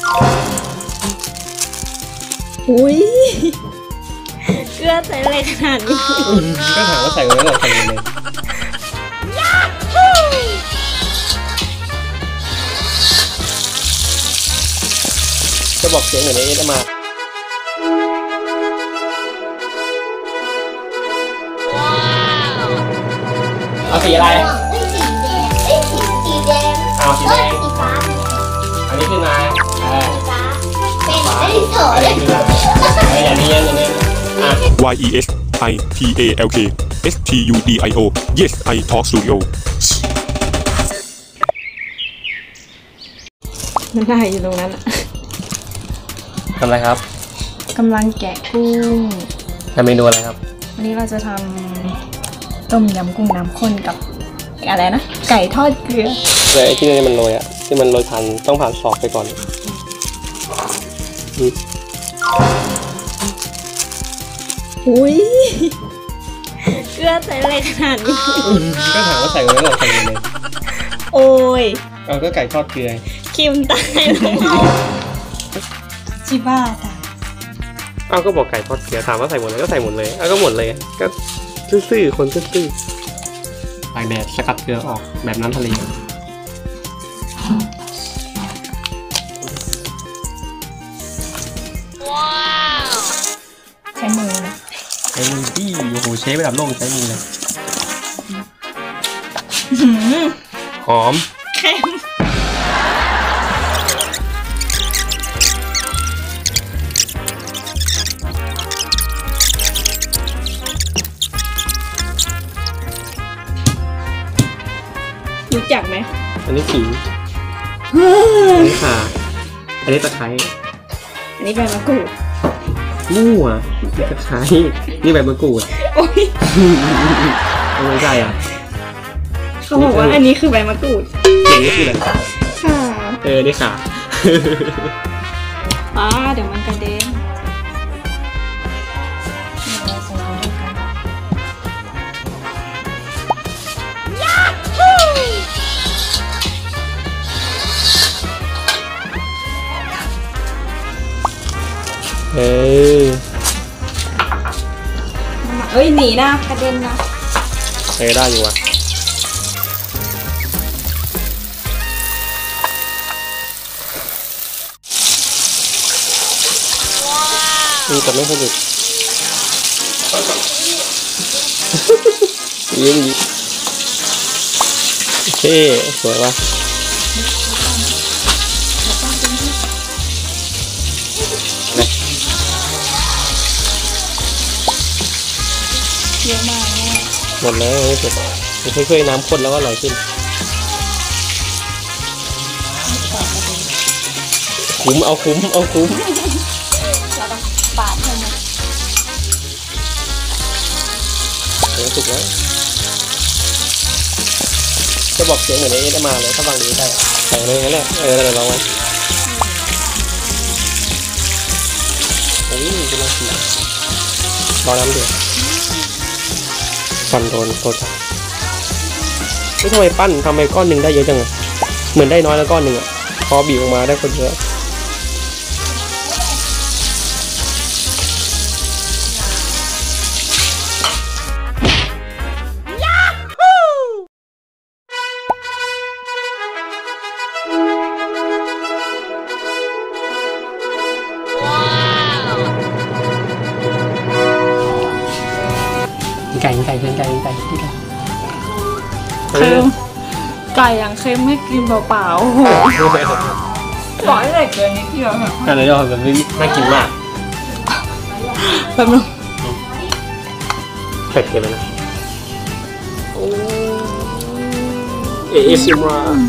อุ้ยเกลือใส่อะไรขนาดนี้ก็ถามว่าใส่ไว้หรอใส่เลยจะบอกเสียงเหมือนนี้จะมาเอาสีอะไรสีแดงเอาสีแดงสีฟ้าอันนี้ขึ้นมาสีฟ้าเป็นสีสวยอย่างนี้อย่างนี้ YESITALK Yes I Talk Studio มันได้อยู่ตรงนั้นอะทำอะไรครับกำลังแกะกุ้งทำเมนูอะไรครับวันนี้เราจะทำต้มยำกุ้งน้ำข้นกับอะไรนะไก่ทอดเกลือไอ้ที่นี่มันโรยอะที่มันโรยผ่านต้องผ่านศอกไปก่อนอุ้ยเกลือใส่อะไรขนาดนี้ก็ถามว่าใส่ไว้หรอใส่เลยโอ้ยเอาก็ไก่ทอดเกลือคิมตายแล้วชิบ้าตายเอาก็บอกไก่ทอดเกลือถามว่าใส่หมดเลยก็ใส่หมดเลยเอาก็หมดเลยก็ซื่อๆคนซื่อๆตากแดดสกัดเกลือออกแบบน้ำทะเลใช้มือนะใช้มือที่โอ้โหเชฟระดับโลกใช้มือเลยหอมเค็มรู้จักไหมอันนี้ขิงอันนี้ข่าอันนี้ตะไคร้อันนี้ใบมะกรูดมั่วตะไคร้นี่ใบมะกรูดโอ้ยไม่ใช่อ่ะเขาบอกว่าอันนี้คือใบมะกรูดอย่างนี้คืออะไรค่ะนี่ค่ะเดี๋ยวมันกระเด็นเอ้ยหนีนะกระเด็นนะได้อยู่วะนี่จะไม่สนุกยิ้มโอเคสวยว่ะเยอะมากแม่หมดแล้วไม่เสร็จค่อยๆน้ำข้นแล้วก็อร่อยขึ้นคุ้มเอาคุ้มเราต้องปาดให้มันสุกแล้วจะบอกเสียงเหมือนนี้จะมาเลยถ้าฟังนี้ได้ใส่เลยงั้นแหละเราลองไว้โอ้ยกำลังสีรอน้ำเดือดฟันโดนโตจังไม่ทำไมปั้นทำไมก้อนหนึ่งได้เยอะจังอะเหมือนได้น้อยแล้วก้อนหนึ่งอะพอบีบออกมาได้คนเยอะไก่เค็มไก่อย่างเค็มไม่กินเปล่าๆโอ้โหร้อยเลยเกินนิดเดียวค่ะอันนี้เราแบบน่ากินมากแบบนึงเผ็ดเลยนะASMR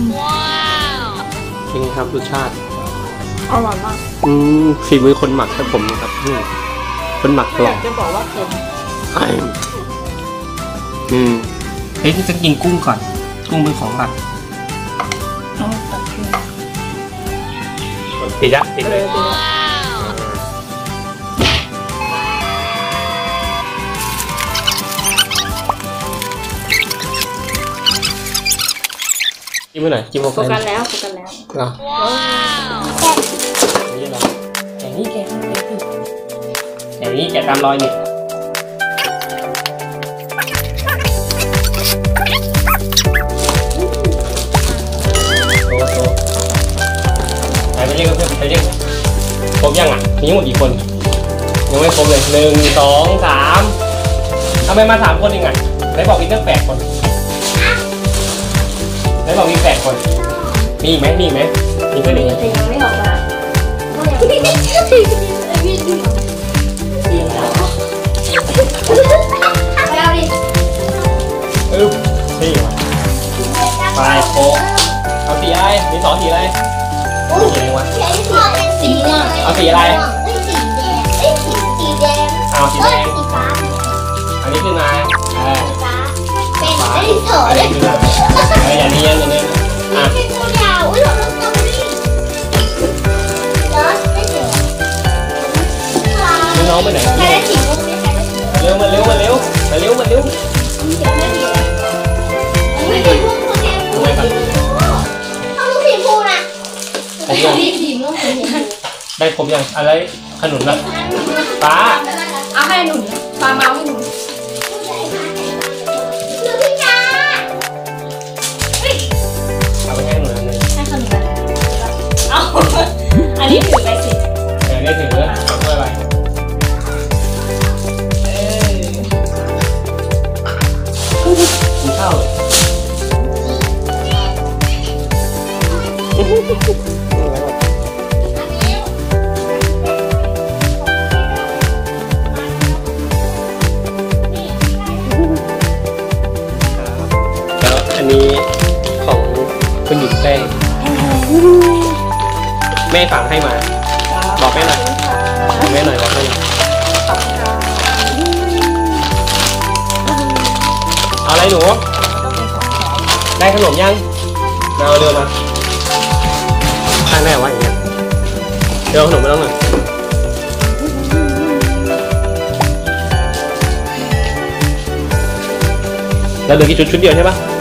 เป็นไงครับรสชาติอร่อยมากฝีมือคนหมักครับผมนะครับคนหมักกรอบจะบอกว่าเค็มจะกินกุ้งก่อนกุ้งเป็นของหลักติดเลยจิ้มไปหน่อยจิ้มโฟกัสแล้วว้าวอย่างนี้แกะตามรอยนี่ไปเรียกเพื่อนไปเรียกครบยังอ่ะมีทั้งหมดกี่คนยังไม่ครบเลย1 2 3ทำไมมา3 คนเองอ่ะไหนบอกมีตั้ง8 คนไหนบอกมี8 คนมีอีกไหมมีเพื่อนอีกไหมจริงมันไม่ออกมาแล้วดินี่ว่ะไปโค้กเอาสีอะไรมี2 สีอะไรสีอะไรวะใช้สีเป็นสีม่วงเอาสีอะไรสีแดงสีแดงเอาสีแดงสีฟ้าอันนี้ขึ้นมาฟ้าเป็นได้โถอันเลนี้ยขึ้นมาอย่างนี้อ่ะเป็นตัวยาวอุ้ยเราต้องทำนี่รถไม่เจอน้องไปไหนใครได้สีม่วงไหมใครได้สีม่วงเร็วมาเร็วไม่ดีเลยไม่สีม่วงคนแทนสีม่วงเอาลูกสีม่วงนะสีม่วงสีม่วงได้ครบยังอะไรขนุนนะป้าเอาให้หนุนปลาเมาให้หนุนลูกพี่จ้าเอาไปให้ขนุนอันนึงให้ขนุนเอาอันนี้ถือไปสิได้ถือด้วยไปกินข้าวเลยแล้วอันนี้ของคุณหญิงแป้งแม่ฝากให้มาบอกแม่หน่อยบอกแม่หน่อยเอาอะไรหนูได้ขนมยังมาเอาเร็วมาข้างแม่ว่าอย่างเงี้ยเดี๋ยวเอาขนมมาแล้วหน่อยแล้วเหลือกี่ชุดเดียวใช่ปะ